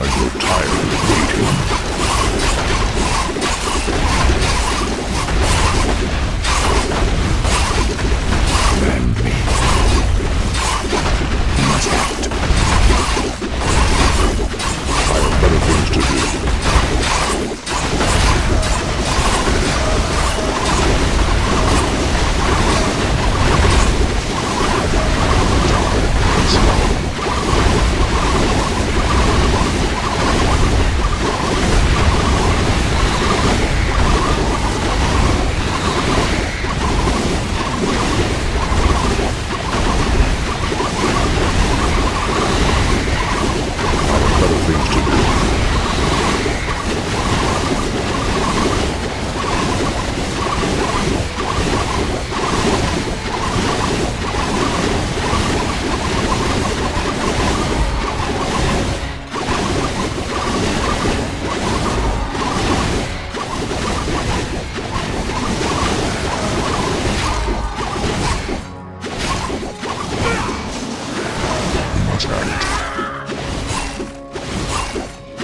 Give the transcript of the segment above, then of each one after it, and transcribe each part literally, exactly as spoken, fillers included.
I grow tired of waiting. Command me. You must act. I have better things to do.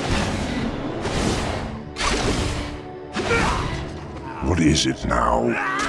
What is it now?